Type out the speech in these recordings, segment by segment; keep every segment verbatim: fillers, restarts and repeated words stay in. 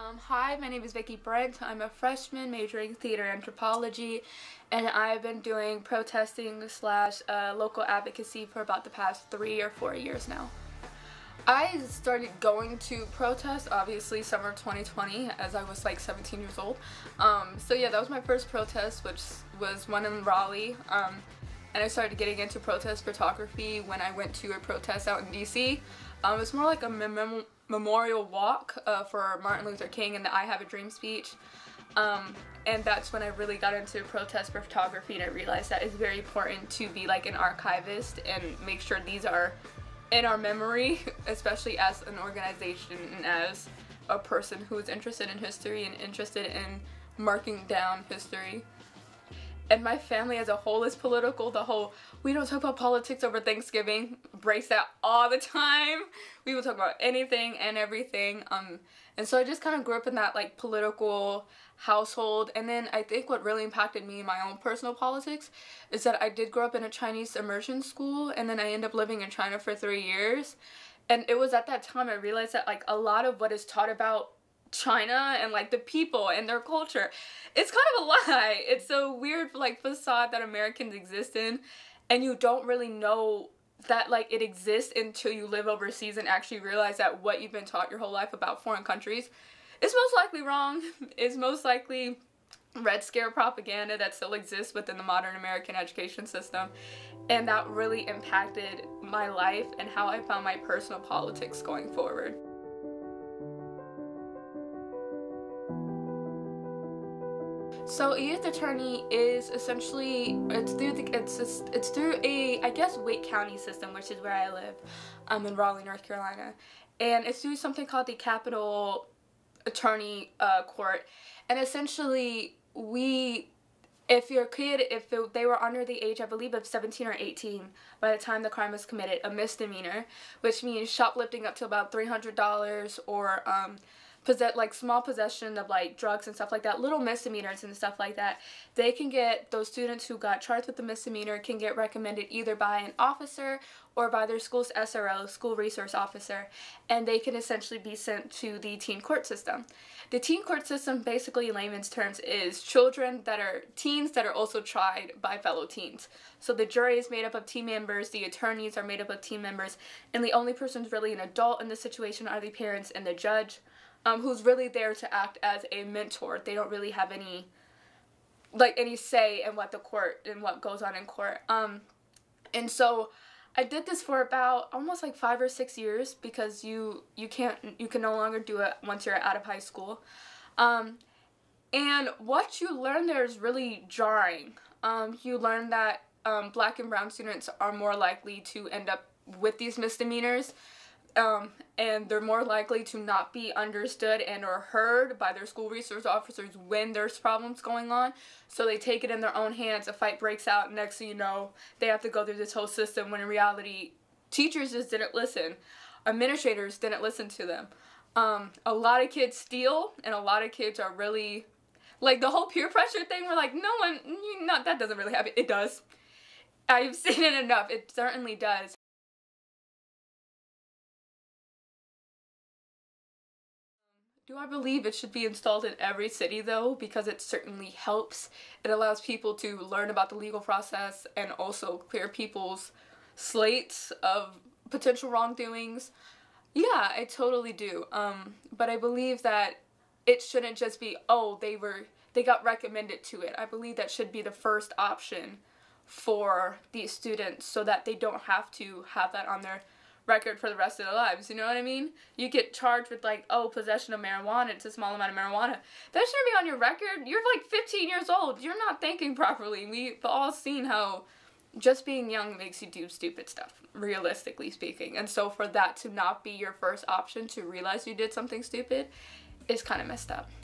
Um, hi, my name is Vicki Brent. I'm a freshman majoring theater anthropology, and I've been doing protesting slash uh, local advocacy for about the past three or four years now. I started going to protest, obviously, summer twenty twenty, as I was like seventeen years old. Um, so yeah, that was my first protest, which was one in Raleigh. Um, and I started getting into protest photography when I went to a protest out in D C Um, it was more like a mem memorial walk uh, for Martin Luther King and the I Have a Dream speech. Um, and that's when I really got into protest photography, and I realized that it's very important to be like an archivist and make sure these are in our memory, especially as an organization and as a person who is interested in history and interested in marking down history. And my family as a whole is political. The whole, we don't talk about politics over Thanksgiving, breaks that all the time. We will talk about anything and everything. Um, and so I just kind of grew up in that like political household. And then I think what really impacted me in my own personal politics is that I did grow up in a Chinese immersion school, and then I ended up living in China for three years. And it was at that time I realized that like a lot of what is taught about China and like the people and their culture, it's kind of a lie. It's a weird like facade that Americans exist in, and you don't really know that like it exists until you live overseas and actually realize that what you've been taught your whole life about foreign countries is most likely wrong, is most likely Red Scare propaganda that still exists within the modern American education system. And that really impacted my life and how I found my personal politics going forward. So a youth attorney is essentially, it's through the, it's just, it's through a, I guess, Wake County system, which is where I live, um, in Raleigh, North Carolina. And it's through something called the Capital Attorney uh, Court. And essentially, we, if your kid, if it, they were under the age, I believe, of seventeen or eighteen, by the time the crime was committed, a misdemeanor, which means shoplifting up to about three hundred dollars, or, um, Possess, like small possession of like drugs and stuff like that, little misdemeanors and stuff like that, they can get, those students who got charged with the misdemeanor can get recommended either by an officer or by their school's S R O, school resource officer, and they can essentially be sent to the teen court system. The teen court system, basically in layman's terms, is children that are teens that are also tried by fellow teens. So the jury is made up of teen members, the attorneys are made up of teen members, and the only person who's really an adult in the situation are the parents and the judge. Um, who's really there to act as a mentor. They don't really have any, like, any say in what the court, and what goes on in court. Um, and so I did this for about almost like five or six years because you, you can't, you can no longer do it once you're out of high school. Um, and what you learn there is really jarring. Um, you learn that um, black and brown students are more likely to end up with these misdemeanors. Um, and they're more likely to not be understood and or heard by their school resource officers when there's problems going on. So they take it in their own hands, a fight breaks out, and next thing you know, they have to go through this whole system, when in reality, teachers just didn't listen. Administrators didn't listen to them. Um, a lot of kids steal, and a lot of kids are really, like the whole peer pressure thing, we're like, no one, you know, that doesn't really happen. It does. I've seen it enough. It certainly does. Do I believe it should be installed in every city though? Because it certainly helps. It allows people to learn about the legal process and also clear people's slates of potential wrongdoings. Yeah, I totally do. Um, but I believe that it shouldn't just be, oh, they were, they got recommended to it. I believe that should be the first option for these students so that they don't have to have that on their record for the rest of their lives, you know what I mean? You get charged with like, oh, possession of marijuana, it's a small amount of marijuana. That shouldn't be on your record. You're like fifteen years old. You're not thinking properly. We've all seen how just being young makes you do stupid stuff, realistically speaking. And so for that to not be your first option, to realize you did something stupid, is kind of messed up.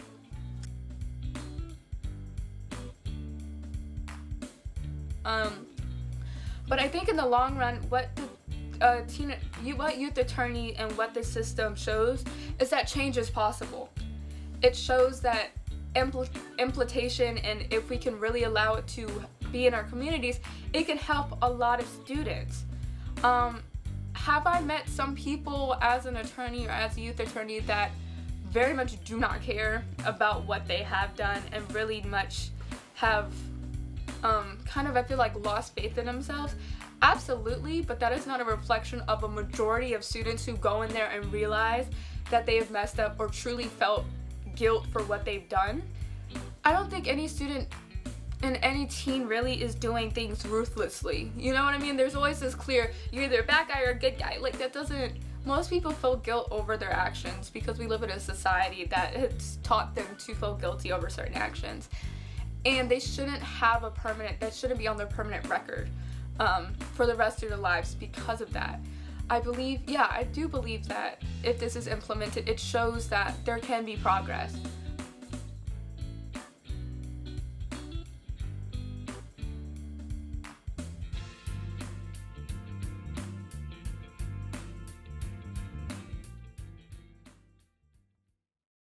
Um, but I think in the long run, what the Uh, teen, you, what youth attorney and what the system shows is that change is possible. It shows that impl implementation, and if we can really allow it to be in our communities, it can help a lot of students. Um, have I met some people as an attorney or as a youth attorney that very much do not care about what they have done and really much have um, kind of, I feel like, lost faith in themselves. Absolutely, but that is not a reflection of a majority of students who go in there and realize that they have messed up or truly felt guilt for what they've done. I don't think any student and any teen really is doing things ruthlessly. You know what I mean? There's always this clear, you're either a bad guy or a good guy. Like, that doesn't, most people feel guilt over their actions because we live in a society that has taught them to feel guilty over certain actions. And they shouldn't have a permanent, that shouldn't be on their permanent record um, for the rest of their lives because of that. I believe, yeah, I do believe that if this is implemented, it shows that there can be progress.